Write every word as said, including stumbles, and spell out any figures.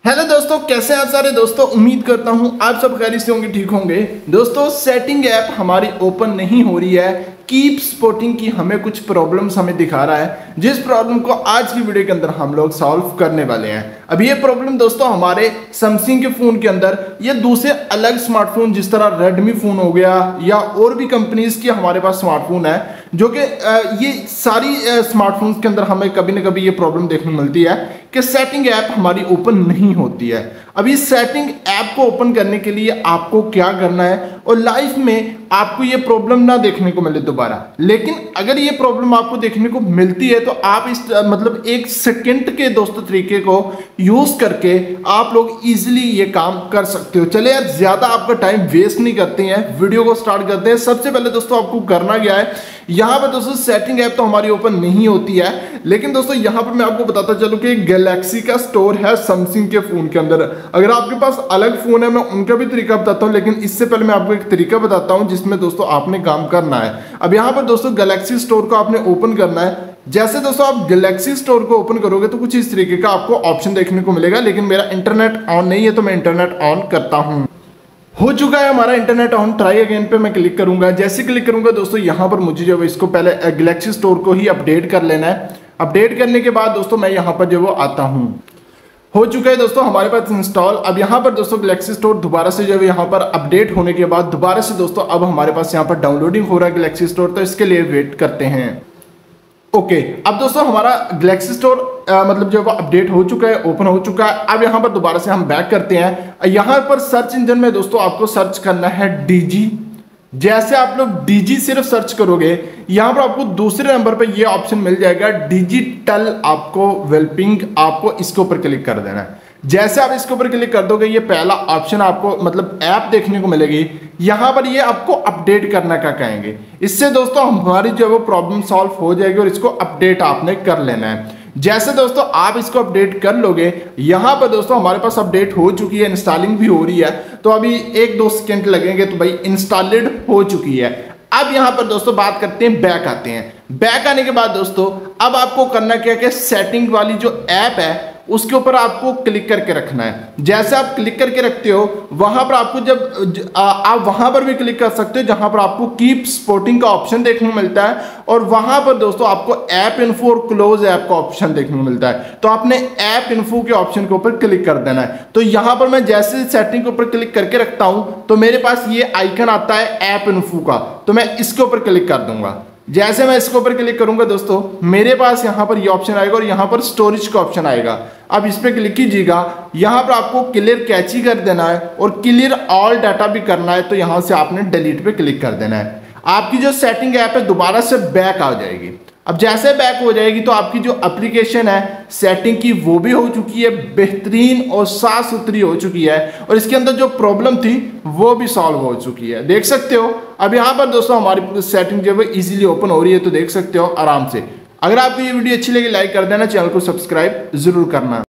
Hello दोस्तों, कैसे हैं आप सारे दोस्तों। उम्मीद करता हूं आप सब खैरियत से होंगे, ठीक होंगे। दोस्तों सेटिंग ऐप हमारी ओपन नहीं हो रही है। कीप स्पॉटिंग की हमें कुछ प्रॉब्लम्स हमें दिखा रहा है, जिस प्रॉब्लम को आज की वीडियो के अंदर हम लोग सॉल्व करने वाले हैं। अब ये प्रॉब्लम दोस्तों हमारे सैमसंग के फोन के अंदर या दूसरे अलग स्मार्टफोन जिस तरह रेडमी फोन हो गया या और भी कंपनीज की हमारे पास स्मार्टफोन है, जो कि ये सारी स्मार्टफोन्स के अंदर हमें कभी ना कभी ये प्रॉब्लम देखने मिलती है कि सेटिंग ऐप हमारी ओपन नहीं होती है। अब इस सेटिंग ऐप को ओपन करने के लिए आपको क्या करना है, और लाइफ में आपको ये प्रॉब्लम ना देखने को मिले दोबारा। लेकिन अगर ये प्रॉब्लम आपको देखने को मिलती है तो आप इस मतलब एक सेकंड के दोस्तों तरीके को यूज करके आप लोग इजीली ये काम कर सकते हो। चले यार, ज्यादा आपका टाइम वेस्ट नहीं करते हैं, वीडियो को स्टार्ट करते हैं। सबसे पहले दोस्तों आपको करना क्या है, यहाँ पर दोस्तों सेटिंग ऐप तो हमारी ओपन नहीं होती है, लेकिन दोस्तों यहाँ पर मैं आपको बताता चलूं कि गैलेक्सी का स्टोर है सैमसंग के फोन के अंदर। अगर आपके पास अलग फोन है मैं उनका भी तरीका बताता हूं, लेकिन इससे पहले मैं आपको एक तरीका बताता हूं जिसमें दोस्तों आपने काम करना है। अब यहाँ पर दोस्तों गैलेक्सी स्टोर को आपने ओपन करना है। जैसे दोस्तों आप गैलेक्सी स्टोर को ओपन करोगे तो कुछ इस तरीके का आपको ऑप्शन देखने को मिलेगा, लेकिन मेरा इंटरनेट ऑन नहीं है तो मैं इंटरनेट ऑन करता हूं। हो चुका है हमारा इंटरनेट ऑन। ट्राई अगेन पे मैं क्लिक करूंगा। जैसे क्लिक करूंगा दोस्तों यहाँ पर मुझे जो है इसको पहले गैलेक्सी स्टोर को ही अपडेट कर लेना है। अपडेट करने के बाद दोस्तों मैं यहाँ पर जो वो आता हूँ। हो चुका है दोस्तों हमारे पास इंस्टॉल। अब यहाँ पर दोस्तों गैलेक्सी स्टोर दोबारा से जो है यहाँ पर अपडेट होने के बाद दोबारा से दोस्तों अब हमारे पास यहाँ पर डाउनलोडिंग हो रहा है गैलेक्सी स्टोर, तो इसके लिए वेट करते हैं। ओके okay, अब दोस्तों हमारा गैलेक्सी स्टोर मतलब जो अपडेट हो चुका है, ओपन हो चुका है। अब यहाँ पर दोबारा से हम बैक करते हैं। यहाँ पर सर्च इंजन में दोस्तों आपको सर्च करना है डीजी। जैसे आप लोग डीजी सिर्फ सर्च करोगे यहाँ पर आपको दूसरे नंबर पे ये ऑप्शन मिल जाएगा डिजिटल आपको वेलपिंग, आपको इसके ऊपर क्लिक कर देना है। जैसे आप इसके ऊपर क्लिक कर दोगे ये पहला ऑप्शन आपको मतलब ऐप देखने को मिलेगी। यहाँ पर ये आपको अपडेट करना क्या कहेंगे। इससे दोस्तों हमारी जो है वो प्रॉब्लम सॉल्व हो जाएगी और इसको अपडेट आपने कर लेना है। जैसे दोस्तों आप इसको अपडेट कर लोगे, यहाँ पर दोस्तों हमारे पास अपडेट हो चुकी है, इंस्टॉलिंग भी हो रही है, तो अभी एक दो सेकंड लगेंगे तो भाई इंस्टॉलेड हो चुकी है। अब यहाँ पर दोस्तों बात करते हैं, बैक आते हैं। बैक आने के बाद दोस्तों अब आपको करना क्या है, सेटिंग वाली जो ऐप है उसके ऊपर आपको क्लिक करके रखना है। जैसे आप क्लिक करके रखते हो वहां पर आपको जब आ, आप वहां पर भी क्लिक कर सकते हो जहां पर आपको कीप स्पॉटिंग का ऑप्शन देखने को मिलता है, और वहां पर दोस्तों आपको ऐप इन्फो और क्लोज ऐप का ऑप्शन देखने को मिलता है। तो आपने ऐप इन्फो के ऑप्शन के ऊपर क्लिक कर देना है। तो यहां पर मैं जैसे सेटिंग के ऊपर क्लिक करके रखता हूं तो मेरे पास ये आइकन आता है ऐप इन्फो का, तो मैं इसके ऊपर क्लिक कर दूंगा। जैसे मैं इसके ऊपर क्लिक करूंगा दोस्तों मेरे पास यहां पर ये ऑप्शन आएगा और यहां पर स्टोरेज का ऑप्शन आएगा। अब इस पर क्लिक कीजिएगा। यहां पर आपको क्लियर कैची कर देना है और क्लियर ऑल डाटा भी करना है, तो यहां से आपने डिलीट पे क्लिक कर देना है। आपकी जो सेटिंग ऐप है दोबारा से बैक आ जाएगी। अब जैसे बैक हो जाएगी तो आपकी जो एप्लीकेशन है सेटिंग की वो भी हो चुकी है, बेहतरीन और साफ सुथरी हो चुकी है, और इसके अंदर जो प्रॉब्लम थी वो भी सॉल्व हो चुकी है। देख सकते हो अब यहाँ पर दोस्तों हमारी सेटिंग जो है इजीली ओपन हो रही है, तो देख सकते हो आराम से। अगर आपको ये वीडियो अच्छी लगी लाइक कर देना, चैनल को सब्सक्राइब जरूर करना।